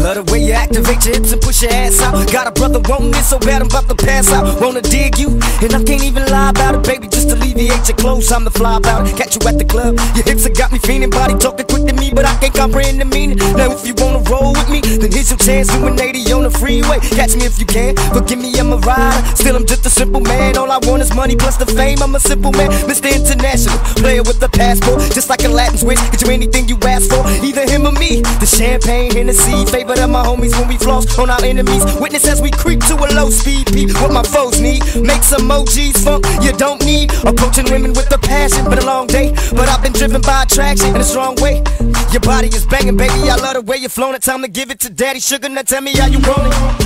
love the way you activate your hips and push your ass out. Got a brother wanting it so bad I'm about to pass out. Wanna dig you, and I can't even lie about it, baby. Just alleviate your clothes, I'm the fly about it. Catch you at the club, your hips have got me feeling. Body talking quick to me, but I can't comprehend the meaning. Now if you wanna roll with me, then here's your chance. Doing 80 on the freeway, catch me if you can. Forgive me, I'm a rider, still I'm just a simple man. All I want is money plus the fame, I'm a simple man. Mr. International, player with a passport, just like a Latin switch. Get you anything you ask for, either him or me. The champagne, Hennessy, favorite of my homies when we floss on our enemies. Witness as we creep to a low speed, peep what my foes need. Make some emojis, funk you don't need. Approaching women with a passion, been a long day, but I've been driven by attraction in a strong way. Your body is banging, baby, I love the way you're flowing. It's time to give it to Daddy Sugar, now tell me how you want it.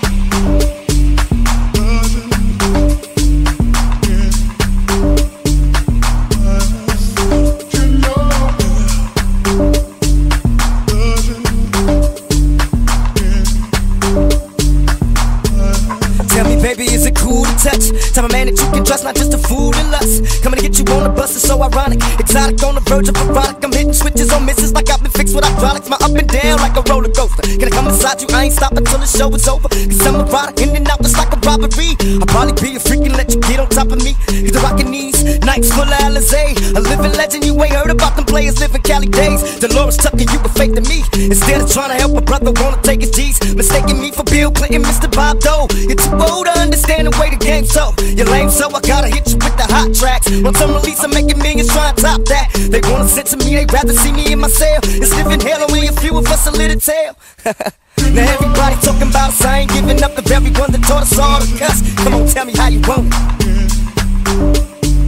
Baby, is it cool to touch? Type of man that you can trust, not just a fool to lust. Coming to get you on the bus is so ironic. Exotic on the verge of erotic. I'm hitting switches on misses like I've been fixed with hydraulics. My up and down like a roller coaster. Can I come inside you? I ain't stopping till the show is over. Cause I'm erotic, in and out just like a robbery. I'll probably be a freak and let you get on top of me. Cause the rockin' knees, nights full of Alizé. A living legend, you ain't heard about them players living Cali days. Dolores Tucker, you were fake to me. Instead of trying to help a brother, wanna take his G's. Mistaking me for Bill Clinton, Mr. Bob Dole. You're too old to understand the way the game's so. You're lame, so I gotta hit you with the hot tracks. Once I'm released, I'm making millions trying to top that. They wanna censor me, they'd rather see me in my cell. It's living hell, only a few of us a little tale. Now everybody talking about us, I ain't giving up to everyone that taught us all to cuss. Come on, tell me how you want it.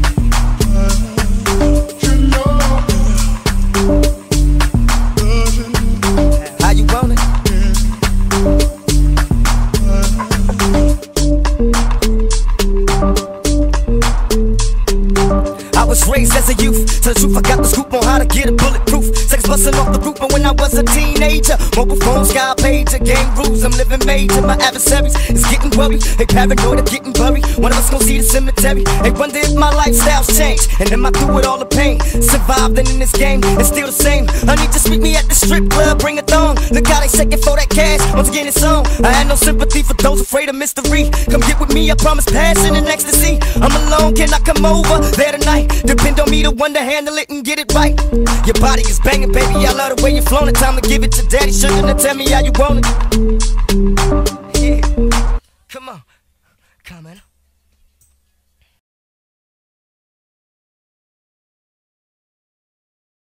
How you want it? I was raised as a youth, tell the truth, I got the scoop on how to get it bulletproof. Sex busting off the roof, but when I was a teenager, mobile phone, sky pager, game rules, I'm living major. My adversaries is getting worried, they paranoid of getting buried. One of us gon' see the cemetery. They wonder if my lifestyle's changed, and am I through with all the pain? Survived and in this game, it's still the same. Honey, just meet me at the strip club, bring a thong. Look how they shaking for that cash, once again it's on. I had no sympathy for those afraid of mystery. Come get with me, I promise passion and ecstasy. I'm alone, can I come over there tonight? Depend on me to one to handle it and get it right. Your body is banging, baby, I love the way you're flowing. Time to give it to Daddy Sugar, now tell me how you want it. Yeah, come on, man.